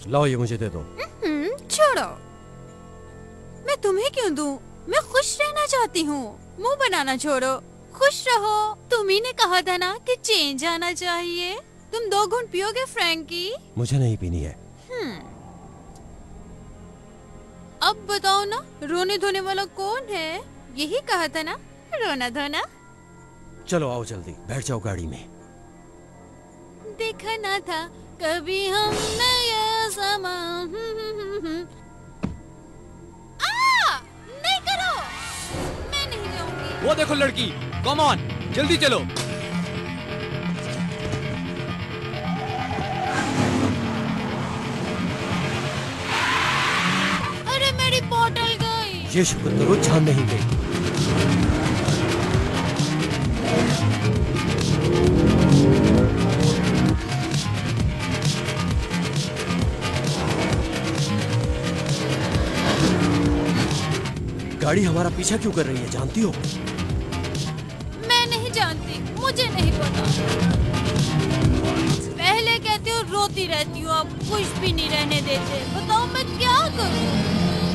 लाओ ये मुझे दे दो। छोड़ो, मैं तुम्हें क्यों दूं? मैं खुश रहना चाहती हूँ। मुंह बनाना छोड़ो, खुश रहो। तुम्ही ने कहा था ना कि चेंज आना चाहिए। तुम 2 घूंट पियोगे फ्रैंकी? मुझे नहीं पीनी है। अब बताओ ना, रोने धोने वाला कौन है? यही कहा था ना, रोना धोना। चलो आओ जल्दी, बैठ जाओ गाड़ी में। देखा ना था कभी हमने ये समा। नहीं करो, मैं नहीं जाऊंगी। वो देखो लड़की, कम ऑन, जल्दी चलो। अरे मेरी बोतल गई। ये शुक्र करो जान नहीं गई। गाड़ी हमारा पीछा क्यों कर रही है, जानती हो? मैं नहीं जानती, मुझे नहीं पता। पहले कहती हो रोती रहती हो, अब कुछ भी नहीं रहने देते। बताओ मैं क्या करूं?